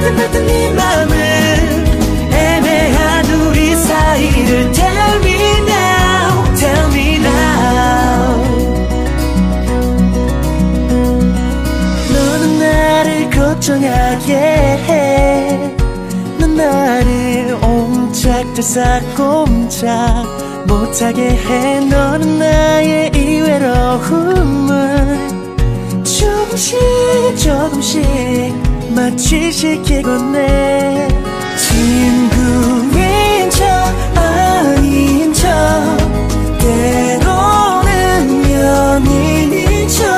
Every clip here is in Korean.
들뜬 네 맘을 애매한 우리 사이를 Tell me now, tell me now. 너는 나를 걱정하게 해. 넌 나를 옴짝달싹 못하게 해. 너는 나의 이 외로움을 조금씩 마취시키곤 해. 친구인 척 아닌 척 때로는 연인인 척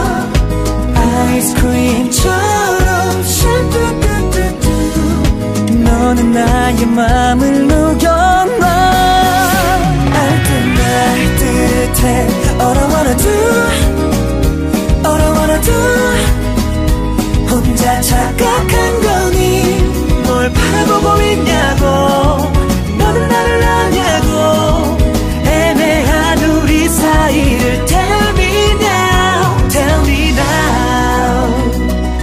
아이스크림처럼 샤뚜뚜뚜뚜 너는 나의 맘을 녹여놔. All I wanna do, all I wanna do. 혼자 착각한 거니 뭘 바라보고 있냐고. 너는 나를 아냐고. 애매한 우리 사이를 Tell me now, tell me now.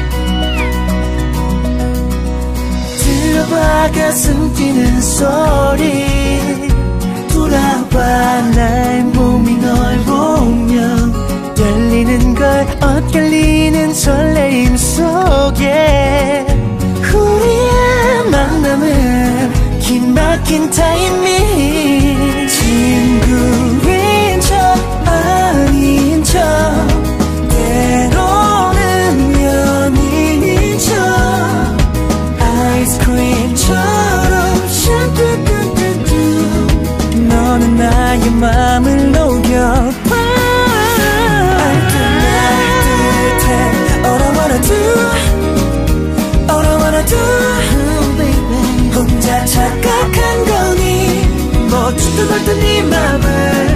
들어봐 가슴 뛰는 소리. 돌아봐 나의 몸이 널 보면 떨리는 걸 엇갈리는 설레임 속에 우리의 만남은 기막힌 타이밍. 친구인 척 아닌 척 때로는 연인인 척 아이스크림처럼 샤뚜뚜뚜뚜 너는 나의 맘을 녹여. All I wanna do, all I wanna do, baby. 혼자 착각한 거니 뭐 죽도 걸던 네 맘을